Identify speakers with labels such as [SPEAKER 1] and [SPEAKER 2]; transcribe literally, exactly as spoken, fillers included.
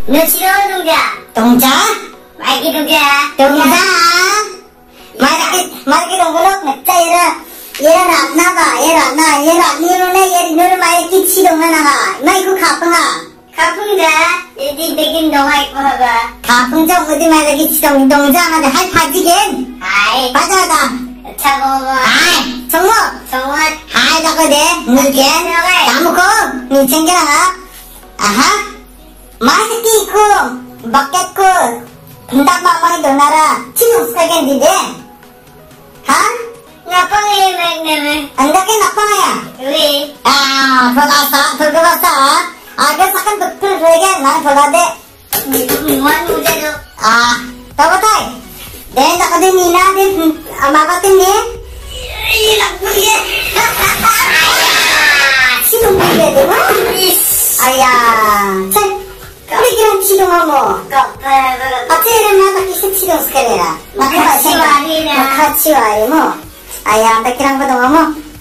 [SPEAKER 1] 너 싫어하는 동자?
[SPEAKER 2] 동자?
[SPEAKER 1] 말기 동자.
[SPEAKER 2] 동자? 말기, 말기 동그럭 맵자, 얘라. 얘라 랍나봐, 얘라 나, 얘라 니로네, 얘 너를 말기 치동하나가. 나 이거 가풍아.
[SPEAKER 1] 가풍자, 여기 되긴 너가 입고 하가.
[SPEAKER 2] 가풍정 어디 말기 치동, 동자하네. 할 파지겐.
[SPEAKER 1] 아이,
[SPEAKER 2] 맞아, 나.
[SPEAKER 1] 차고,
[SPEAKER 2] 아이, 정모.
[SPEAKER 1] 정원.
[SPEAKER 2] 아이, 나거 돼. 물겐. 나무고, 니 챙겨나가. 아하. 맛있게 있고, 먹겠고, 분당방방이 도나라. 치동 스카겐디데. 하?
[SPEAKER 1] 나빵에 맥내면.
[SPEAKER 2] 안 닿게 나빠야.
[SPEAKER 1] 왜?
[SPEAKER 2] 아, 돌아서, 돌고 왔어. 아, 그 사건 독들 그에게 나는 돌아대.
[SPEAKER 1] 무한 무대도.
[SPEAKER 2] 아, 더버타이. 내 나거든 니나, 내, 아, 막았겠니?
[SPEAKER 1] 이 나쁜 게.
[SPEAKER 2] 치동 부리게 되고? 아야, 참. 우리 기란 치동아 뭐. 어째를 나밖에 십 치동 스카레라.
[SPEAKER 1] 같이 와리라.
[SPEAKER 2] 같이 와리 뭐. 아야, 나 기란 거동아 뭐.